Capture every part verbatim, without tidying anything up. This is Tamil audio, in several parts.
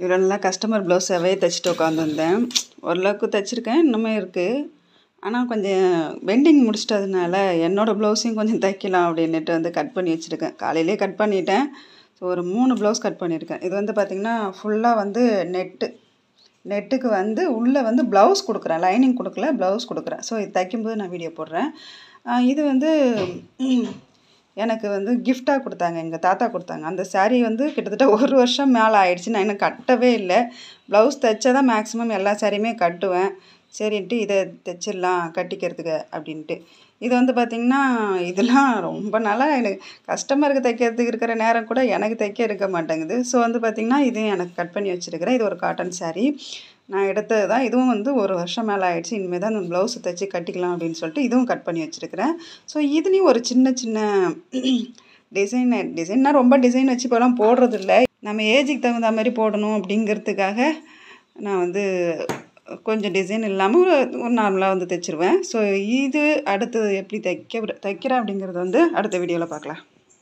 இவ்வளோ கஸ்டமர் ப்ளவுஸாகவே தைச்சிட்டு உட்காந்துருந்தேன். ஓரளவுக்கு தைச்சிருக்கேன், இன்னுமே இருக்குது. ஆனால் கொஞ்சம் வெண்டிங் முடிச்சிட்டதுனால என்னோடய ப்ளவுஸையும் கொஞ்சம் தைக்கலாம் அப்படின்னுட்டு வந்து கட் பண்ணி வச்சுருக்கேன். காலையிலே கட் பண்ணிட்டேன். ஸோ ஒரு மூணு ப்ளவுஸ் கட் பண்ணியிருக்கேன். இது வந்து பார்த்திங்கன்னா ஃபுல்லாக வந்து நெட்டு நெட்டுக்கு வந்து உள்ளே வந்து ப்ளவுஸ் கொடுக்குறேன். லைனிங் கொடுக்கல, ப்ளவுஸ் கொடுக்குறேன். ஸோ இது தைக்கும்போது நான் வீடியோ போடுறேன். இது வந்து எனக்கு வந்து கிஃப்டாக கொடுத்தாங்க, எங்கள் தாத்தா கொடுத்தாங்க. அந்த சாரீ வந்து கிட்டத்தட்ட ஒரு வருஷம் மேலே ஆயிடுச்சு. நான் இன்னும் கட்டவே இல்லை. ப்ளவுஸ் தைச்சா தான் மேக்ஸிமம் எல்லா சாரியுமே கட்டுவேன். சரின்ட்டு இதை தைச்சிடலாம் கட்டிக்கிறதுக்கு அப்படின்ட்டு. இது வந்து பார்த்திங்கன்னா இதெல்லாம் ரொம்ப நாளாக எனக்கு கஸ்டமருக்கு தைக்கிறதுக்கு இருக்கிற நேரம் கூட எனக்கு தைக்க இருக்க மாட்டேங்குது. ஸோ வந்து பார்த்திங்கன்னா இதையும் எனக்கு கட் பண்ணி வச்சுருக்கிறேன். இது ஒரு காட்டன் சாரீ. நான் எடுத்தது தான். இதுவும் வந்து ஒரு வருஷம் மேலே ஆயிடுச்சு. இனிமேல் தான் அந்த ப்ளவுஸை தைச்சி கட்டிக்கலாம் அப்படின்னு சொல்லிட்டு இதுவும் கட் பண்ணி வச்சுருக்கிறேன். ஸோ இதுலேயும் ஒரு சின்ன சின்ன டிசைன் டிசைன்னா ரொம்ப டிசைன் வச்சு இப்போலாம் போடுறதில்ல. நம்ம ஏஜுக்கு தகுந்த மாதிரி போடணும் அப்படிங்கிறதுக்காக நான் வந்து கொஞ்சம் டிசைன் இல்லாமல் ஒரு நார்மலாக வந்து தைச்சிருவேன். ஸோ இது அடுத்தது எப்படி தைக்க தைக்கிறேன் அப்படிங்கிறது வந்து அடுத்த வீடியோவில் பார்க்கலாம்.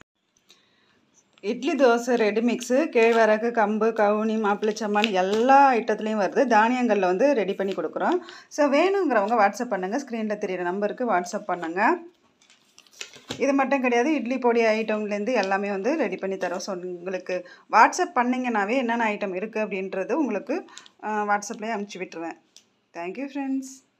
இட்லி தோசை ரெடி மிக்ஸு கேழ்வரகு, கம்பு, கவுனி, மாப்பிள்ளை சம்மான் எல்லா ஐட்டத்துலேயும் வருது. தானியங்களில் வந்து ரெடி பண்ணி கொடுக்குறோம். ஸோ வேணுங்கிறவங்க வாட்ஸ்அப் பண்ணுங்கள். ஸ்க்ரீனில் தெரியிற நம்பருக்கு வாட்ஸ்அப் பண்ணுங்கள். இது மட்டும் கிடையாது, இட்லி பொடி ஐட்டம்லேருந்து எல்லாமே வந்து ரெடி பண்ணி தரோம். ஸோ உங்களுக்கு வாட்ஸ்அப் பண்ணிங்கன்னாவே என்னென்ன ஐட்டம் இருக்குது அப்படின்றது உங்களுக்கு வாட்ஸ்அப்லேயே அனுப்பிச்சி விட்டுருவேன். Thank you friends.